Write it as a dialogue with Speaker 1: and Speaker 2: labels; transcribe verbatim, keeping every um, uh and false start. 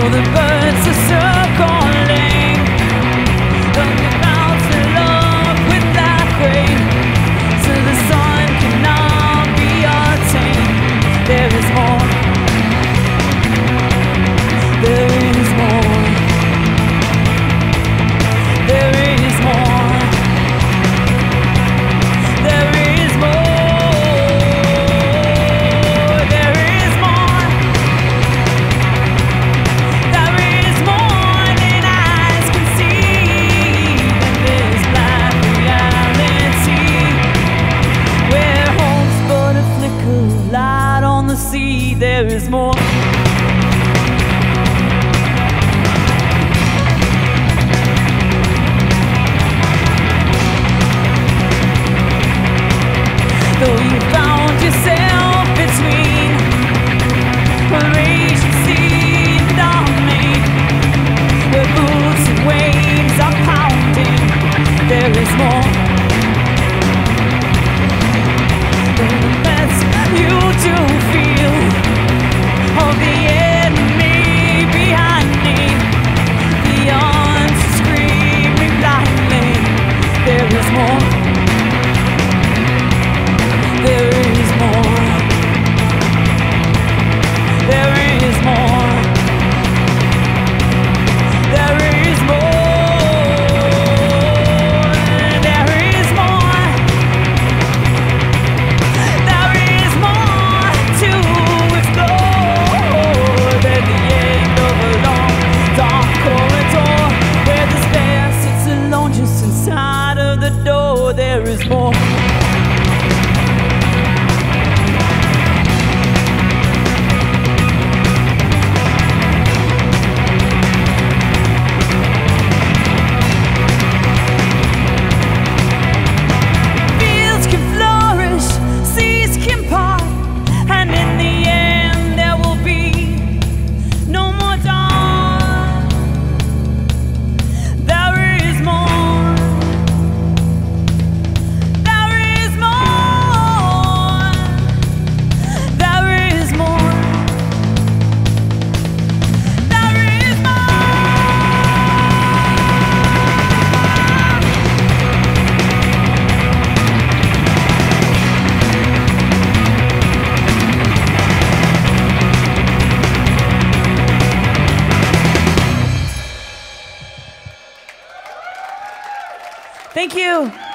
Speaker 1: the birds are circling, but the clouds fill up with black rain, so the sun cannot be attained. There is more. There is more. There is more. There is more. There is more. There is more than eyes can see than this black reality, where hope's but a flicker of light on the sea. There is more. Though you found yourself between a raging sea and army, where boots and waves are pounding, there is more. The less you do feel of the enemy behind me, the arms screaming blindly, there is more. There is more. There is more. There is more. There is more. There is more to explore than the end of a long, dark corridor, where despair sits alone just inside of the door. There is more. Thank you.